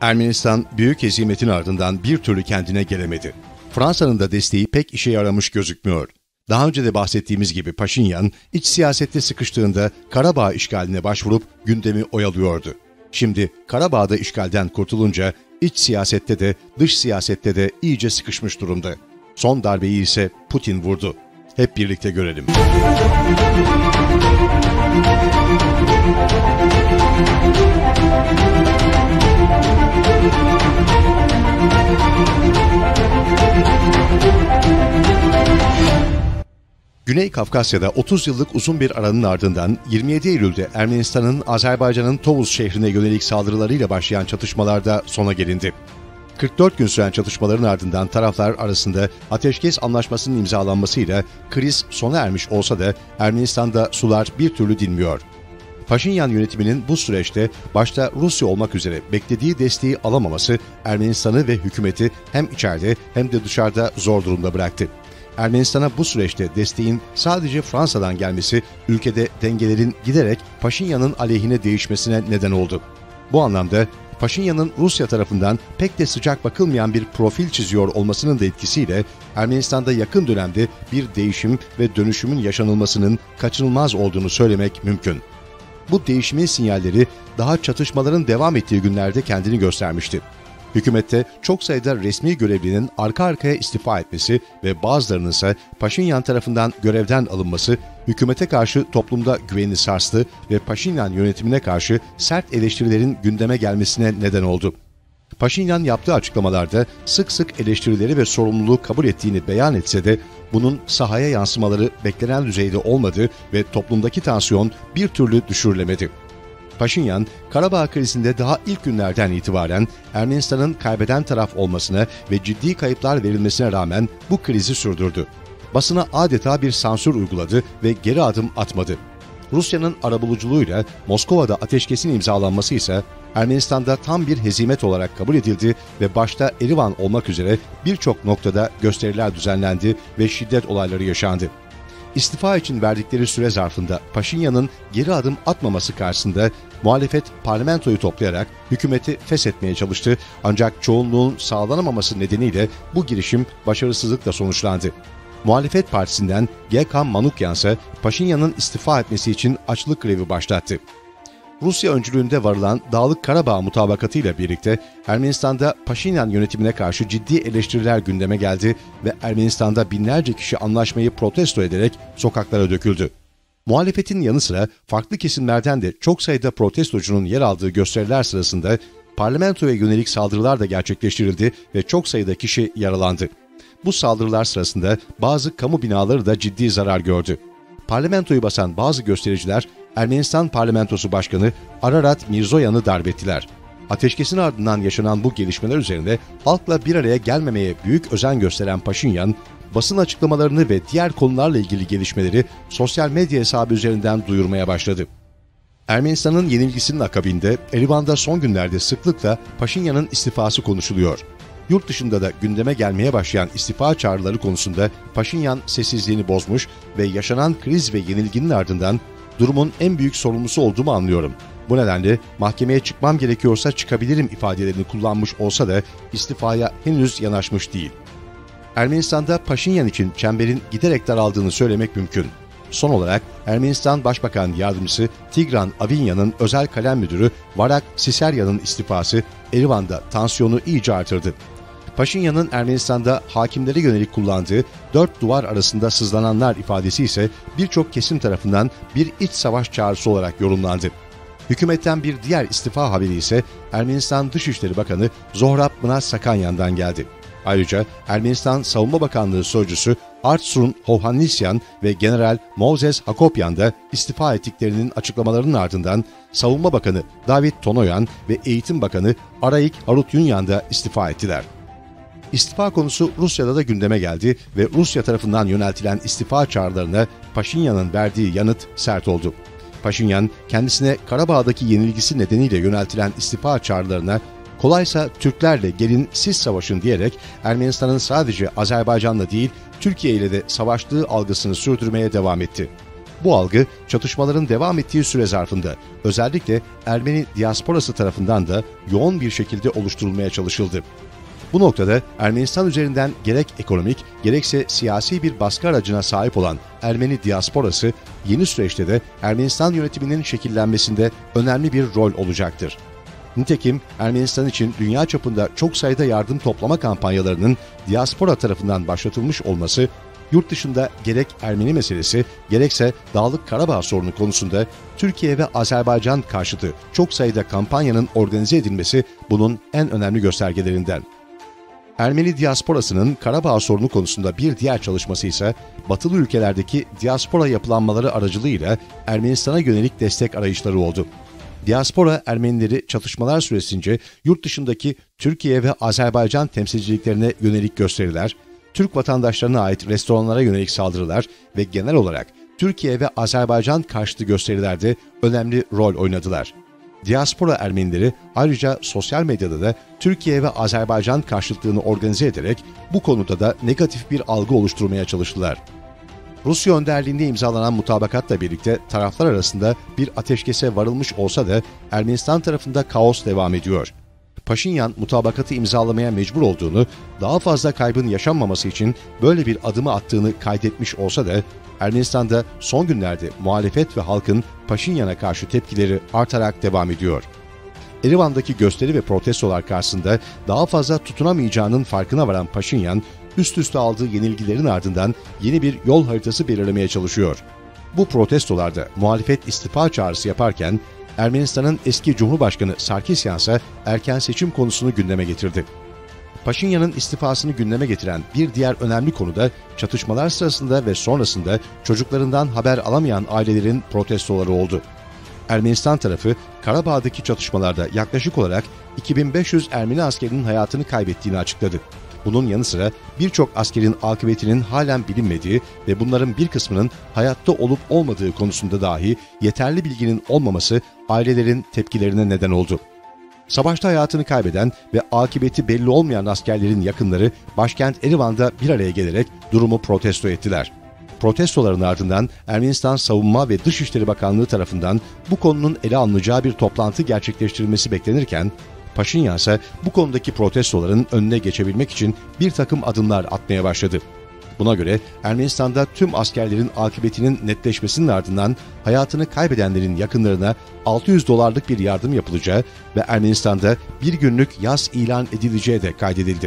Ermenistan büyük hezimetin ardından bir türlü kendine gelemedi. Fransa'nın da desteği pek işe yaramış gözükmüyor. Daha önce de bahsettiğimiz gibi Paşinyan, iç siyasette sıkıştığında Karabağ işgaline başvurup gündemi oyalıyordu. Şimdi Karabağ'da işgalden kurtulunca iç siyasette de dış siyasette de iyice sıkışmış durumda. Son darbeyi ise Putin vurdu. Hep birlikte görelim. Güney Kafkasya'da 30 yıllık uzun bir aranın ardından 27 Eylül'de Ermenistan'ın Azerbaycan'ın Tovuz şehrine yönelik saldırılarıyla başlayan çatışmalarda sona gelindi. 44 gün süren çatışmaların ardından taraflar arasında ateşkes anlaşmasının imzalanmasıyla kriz sona ermiş olsa da Ermenistan'da sular bir türlü dinmiyor. Paşinyan yönetiminin bu süreçte başta Rusya olmak üzere beklediği desteği alamaması Ermenistan'ı ve hükümeti hem içeride hem de dışarıda zor durumda bıraktı. Ermenistan'a bu süreçte desteğin sadece Fransa'dan gelmesi ülkede dengelerin giderek Paşinyan'ın aleyhine değişmesine neden oldu. Bu anlamda Paşinyan'ın Rusya tarafından pek de sıcak bakılmayan bir profil çiziyor olmasının da etkisiyle Ermenistan'da yakın dönemde bir değişim ve dönüşümün yaşanılmasının kaçınılmaz olduğunu söylemek mümkün. Bu değişimin sinyalleri daha çatışmaların devam ettiği günlerde kendini göstermişti. Hükümette çok sayıda resmi görevlinin arka arkaya istifa etmesi ve bazılarının ise Paşinyan tarafından görevden alınması, hükümete karşı toplumda güveni sarstı ve Paşinyan yönetimine karşı sert eleştirilerin gündeme gelmesine neden oldu. Paşinyan yaptığı açıklamalarda sık sık eleştirileri ve sorumluluğu kabul ettiğini beyan etse de bunun sahaya yansımaları beklenen düzeyde olmadı ve toplumdaki tansiyon bir türlü düşürülemedi. Paşinyan, Karabağ krizinde daha ilk günlerden itibaren Ermenistan'ın kaybeden taraf olmasına ve ciddi kayıplar verilmesine rağmen bu krizi sürdürdü. Basına adeta bir sansür uyguladı ve geri adım atmadı. Rusya'nın arabuluculuğuyla Moskova'da ateşkesin imzalanması ise Ermenistan'da tam bir hezimet olarak kabul edildi ve başta Erivan olmak üzere birçok noktada gösteriler düzenlendi ve şiddet olayları yaşandı. İstifa için verdikleri süre zarfında Paşinyan'ın geri adım atmaması karşısında muhalefet parlamentoyu toplayarak hükümeti feshetmeye çalıştı ancak çoğunluğun sağlanamaması nedeniyle bu girişim başarısızlıkla sonuçlandı. Muhalefet partisinden G.K. Manukyan ise Paşinyan'ın istifa etmesi için açlık grevi başlattı. Rusya öncülüğünde varılan Dağlık Karabağ mutabakatı ile birlikte Ermenistan'da Paşinyan yönetimine karşı ciddi eleştiriler gündeme geldi ve Ermenistan'da binlerce kişi anlaşmayı protesto ederek sokaklara döküldü. Muhalefetin yanı sıra farklı kesimlerden de çok sayıda protestocunun yer aldığı gösteriler sırasında parlamentoya yönelik saldırılar da gerçekleştirildi ve çok sayıda kişi yaralandı. Bu saldırılar sırasında bazı kamu binaları da ciddi zarar gördü. Parlamentoyu basan bazı göstericiler Ermenistan Parlamentosu Başkanı Ararat Mirzoyan'ı darp ettiler. Ateşkesin ardından yaşanan bu gelişmeler üzerine halkla bir araya gelmemeye büyük özen gösteren Paşinyan, basın açıklamalarını ve diğer konularla ilgili gelişmeleri sosyal medya hesabı üzerinden duyurmaya başladı. Ermenistan'ın yenilgisinin akabinde Erivan'da son günlerde sıklıkla Paşinyan'ın istifası konuşuluyor. Yurt dışında da gündeme gelmeye başlayan istifa çağrıları konusunda Paşinyan sessizliğini bozmuş ve yaşanan kriz ve yenilginin ardından durumun en büyük sorumlusu olduğumu anlıyorum. Bu nedenle mahkemeye çıkmam gerekiyorsa çıkabilirim ifadelerini kullanmış olsa da istifaya henüz yanaşmış değil. Ermenistan'da Paşinyan için çemberin giderek daraldığını söylemek mümkün. Son olarak Ermenistan Başbakan Yardımcısı Tigran Avinyan'ın özel kalem müdürü Varak Siseryan'ın istifası Erivan'da tansiyonu iyice artırdı. Paşinyan'ın Ermenistan'da hakimlere yönelik kullandığı 4 duvar arasında sızlananlar ifadesi ise birçok kesim tarafından bir iç savaş çağrısı olarak yorumlandı. Hükümetten bir diğer istifa haberi ise Ermenistan Dışişleri Bakanı Zohrab Mnatsakanyan'dan geldi. Ayrıca Ermenistan Savunma Bakanlığı Sözcüsü Artsurun Hovhannisyan ve General Moses Hakopyan da istifa ettiklerinin açıklamalarının ardından Savunma Bakanı David Tonoyan ve Eğitim Bakanı Araik Harutyunyan da istifa ettiler. İstifa konusu Rusya'da da gündeme geldi ve Rusya tarafından yöneltilen istifa çağrılarına Paşinyan'ın verdiği yanıt sert oldu. Paşinyan, kendisine Karabağ'daki yenilgisi nedeniyle yöneltilen istifa çağrılarına kolaysa Türklerle gelin siz savaşın diyerek Ermenistan'ın sadece Azerbaycan'la değil Türkiye ile de savaştığı algısını sürdürmeye devam etti. Bu algı çatışmaların devam ettiği süre zarfında özellikle Ermeni diasporası tarafından da yoğun bir şekilde oluşturulmaya çalışıldı. Bu noktada Ermenistan üzerinden gerek ekonomik gerekse siyasi bir baskı aracına sahip olan Ermeni diasporası yeni süreçte de Ermenistan yönetiminin şekillenmesinde önemli bir rol olacaktır. Nitekim Ermenistan için dünya çapında çok sayıda yardım toplama kampanyalarının diaspora tarafından başlatılmış olması, yurt dışında gerek Ermeni meselesi gerekse Dağlık Karabağ sorunu konusunda Türkiye ve Azerbaycan karşıtı çok sayıda kampanyanın organize edilmesi bunun en önemli göstergelerinden. Ermeni diasporasının Karabağ sorunu konusunda bir diğer çalışması ise batılı ülkelerdeki diaspora yapılanmaları aracılığıyla Ermenistan'a yönelik destek arayışları oldu. Diaspora Ermenileri çatışmalar süresince yurt dışındaki Türkiye ve Azerbaycan temsilciliklerine yönelik gösteriler, Türk vatandaşlarına ait restoranlara yönelik saldırılar ve genel olarak Türkiye ve Azerbaycan karşıtı gösterilerde önemli rol oynadılar. Diaspora Ermenileri ayrıca sosyal medyada da Türkiye ve Azerbaycan karşıtlığını organize ederek bu konuda da negatif bir algı oluşturmaya çalıştılar. Rusya önderliğinde imzalanan mutabakatla birlikte taraflar arasında bir ateşkese varılmış olsa da Ermenistan tarafında kaos devam ediyor. Paşinyan mutabakatı imzalamaya mecbur olduğunu, daha fazla kaybın yaşanmaması için böyle bir adımı attığını kaydetmiş olsa da Ermenistan'da son günlerde muhalefet ve halkın Paşinyan'a karşı tepkileri artarak devam ediyor. Erivan'daki gösteri ve protestolar karşısında daha fazla tutunamayacağının farkına varan Paşinyan, üst üste aldığı yenilgilerin ardından yeni bir yol haritası belirlemeye çalışıyor. Bu protestolarda muhalefet istifa çağrısı yaparken Ermenistan'ın eski Cumhurbaşkanı Sarkisyan ise erken seçim konusunu gündeme getirdi. Paşinyan'ın istifasını gündeme getiren bir diğer önemli konu da çatışmalar sırasında ve sonrasında çocuklarından haber alamayan ailelerin protestoları oldu. Ermenistan tarafı Karabağ'daki çatışmalarda yaklaşık olarak 2500 Ermeni askerinin hayatını kaybettiğini açıkladı. Bunun yanı sıra birçok askerin akıbetinin halen bilinmediği ve bunların bir kısmının hayatta olup olmadığı konusunda dahi yeterli bilginin olmaması ailelerin tepkilerine neden oldu. Savaşta hayatını kaybeden ve akıbeti belli olmayan askerlerin yakınları başkent Erivan'da bir araya gelerek durumu protesto ettiler. Protestoların ardından Ermenistan Savunma ve Dışişleri Bakanlığı tarafından bu konunun ele alınacağı bir toplantı gerçekleştirilmesi beklenirken, Paşinyan ise bu konudaki protestoların önüne geçebilmek için bir takım adımlar atmaya başladı. Buna göre Ermenistan'da tüm askerlerin akıbetinin netleşmesinin ardından hayatını kaybedenlerin yakınlarına $600 bir yardım yapılacağı ve Ermenistan'da bir günlük yas ilan edileceği de kaydedildi.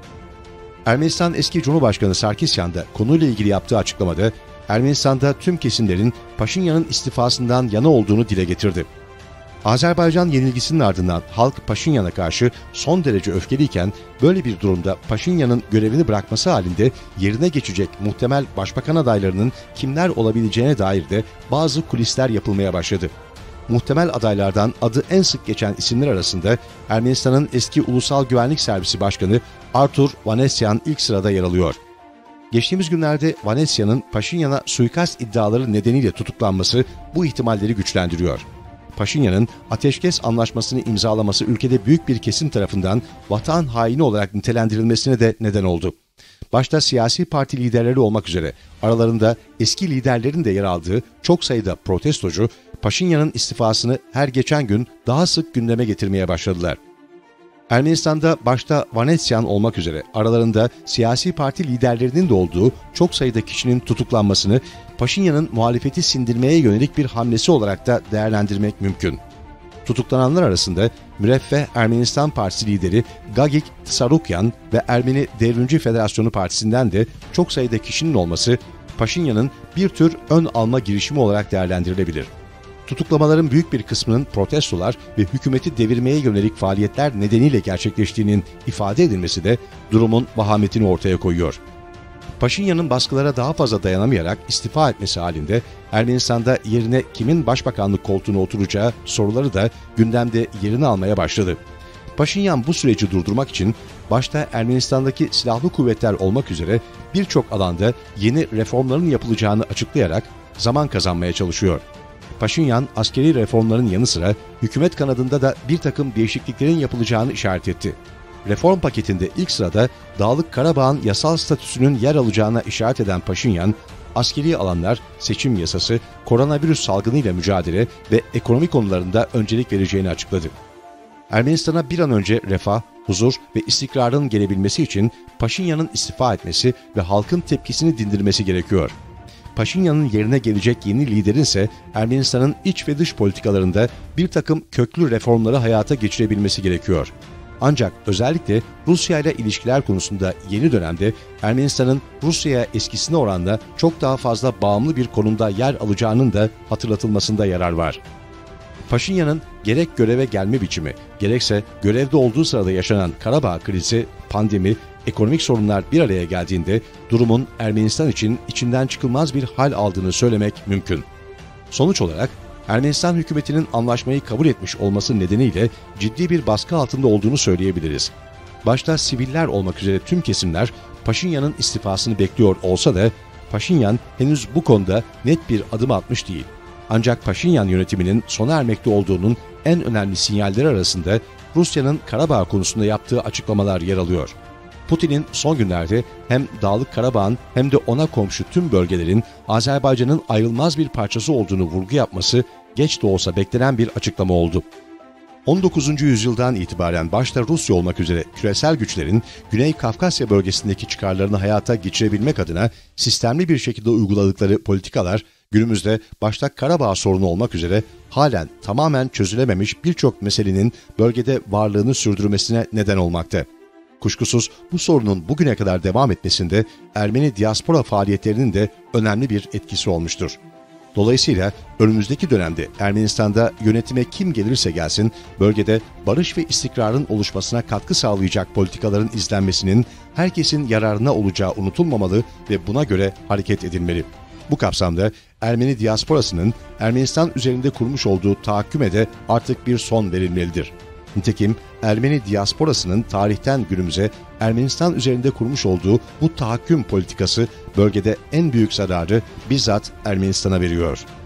Ermenistan eski Cumhurbaşkanı Sarkisyan da konuyla ilgili yaptığı açıklamada Ermenistan'da tüm kesimlerin Paşinyan'ın istifasından yana olduğunu dile getirdi. Azerbaycan yenilgisinin ardından halk Paşinyan'a karşı son derece öfkeliyken böyle bir durumda Paşinyan'ın görevini bırakması halinde yerine geçecek muhtemel başbakan adaylarının kimler olabileceğine dair de bazı kulisler yapılmaya başladı. Muhtemel adaylardan adı en sık geçen isimler arasında Ermenistan'ın eski Ulusal Güvenlik Servisi Başkanı Artur Vanessian ilk sırada yer alıyor. Geçtiğimiz günlerde Vanessian'ın Paşinyan'a suikast iddiaları nedeniyle tutuklanması bu ihtimalleri güçlendiriyor. Paşinyan'ın ateşkes anlaşmasını imzalaması ülkede büyük bir kesim tarafından vatan haini olarak nitelendirilmesine de neden oldu. Başta siyasi parti liderleri olmak üzere aralarında eski liderlerin de yer aldığı çok sayıda protestocu, Paşinyan'ın istifasını her geçen gün daha sık gündeme getirmeye başladılar. Ermenistan'da başta Vanessian olmak üzere aralarında siyasi parti liderlerinin de olduğu çok sayıda kişinin tutuklanmasını Paşinyan'ın muhalefeti sindirmeye yönelik bir hamlesi olarak da değerlendirmek mümkün. Tutuklananlar arasında Müreffeh Ermenistan Partisi lideri Gagik Tsarukyan ve Ermeni Devrimci Federasyonu Partisi'nden de çok sayıda kişinin olması Paşinyan'ın bir tür ön alma girişimi olarak değerlendirilebilir. Tutuklamaların büyük bir kısmının protestolar ve hükümeti devirmeye yönelik faaliyetler nedeniyle gerçekleştiğinin ifade edilmesi de durumun vahametini ortaya koyuyor. Paşinyan'ın baskılara daha fazla dayanamayarak istifa etmesi halinde Ermenistan'da yerine kimin başbakanlık koltuğuna oturacağı soruları da gündemde yerini almaya başladı. Paşinyan bu süreci durdurmak için başta Ermenistan'daki silahlı kuvvetler olmak üzere birçok alanda yeni reformların yapılacağını açıklayarak zaman kazanmaya çalışıyor. Paşinyan askeri reformların yanı sıra hükümet kanadında da bir takım değişikliklerin yapılacağını işaret etti. Reform paketinde ilk sırada Dağlık Karabağ'ın yasal statüsünün yer alacağına işaret eden Paşinyan, askeri alanlar, seçim yasası, koronavirüs salgınıyla mücadele ve ekonomi konularında öncelik vereceğini açıkladı. Ermenistan'a bir an önce refah, huzur ve istikrarın gelebilmesi için Paşinyan'ın istifa etmesi ve halkın tepkisini dindirmesi gerekiyor. Paşinyan'ın yerine gelecek yeni liderin ise Ermenistan'ın iç ve dış politikalarında bir takım köklü reformları hayata geçirebilmesi gerekiyor. Ancak özellikle Rusya ile ilişkiler konusunda yeni dönemde Ermenistan'ın Rusya'ya eskisine oranla çok daha fazla bağımlı bir konumda yer alacağının da hatırlatılmasında yarar var. Paşinyan'ın gerek göreve gelme biçimi, gerekse görevde olduğu sırada yaşanan Karabağ krizi, pandemi, ekonomik sorunlar bir araya geldiğinde durumun Ermenistan için içinden çıkılmaz bir hal aldığını söylemek mümkün. Sonuç olarak Ermenistan hükümetinin anlaşmayı kabul etmiş olması nedeniyle ciddi bir baskı altında olduğunu söyleyebiliriz. Başta siviller olmak üzere tüm kesimler Paşinyan'ın istifasını bekliyor olsa da Paşinyan henüz bu konuda net bir adım atmış değil. Ancak Paşinyan yönetiminin sona ermekte olduğunun en önemli sinyalleri arasında Rusya'nın Karabağ konusunda yaptığı açıklamalar yer alıyor. Putin'in son günlerde hem Dağlık Karabağ'ın hem de ona komşu tüm bölgelerin Azerbaycan'ın ayrılmaz bir parçası olduğunu vurgu yapması geç de olsa beklenen bir açıklama oldu. 19. yüzyıldan itibaren başta Rusya olmak üzere küresel güçlerin Güney Kafkasya bölgesindeki çıkarlarını hayata geçirebilmek adına sistemli bir şekilde uyguladıkları politikalar günümüzde başta Karabağ sorunu olmak üzere halen tamamen çözülememiş birçok meselenin bölgede varlığını sürdürmesine neden olmakta. Kuşkusuz bu sorunun bugüne kadar devam etmesinde Ermeni diaspora faaliyetlerinin de önemli bir etkisi olmuştur. Dolayısıyla önümüzdeki dönemde Ermenistan'da yönetime kim gelirse gelsin, bölgede barış ve istikrarın oluşmasına katkı sağlayacak politikaların izlenmesinin herkesin yararına olacağı unutulmamalı ve buna göre hareket edilmeli. Bu kapsamda Ermeni diasporasının Ermenistan üzerinde kurmuş olduğu tahakküme de artık bir son verilmelidir. Nitekim Ermeni diasporasının tarihten günümüze Ermenistan üzerinde kurmuş olduğu bu tahakküm politikası bölgede en büyük zararı bizzat Ermenistan'a veriyor.